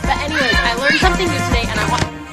But anyways, I learned something new today and I want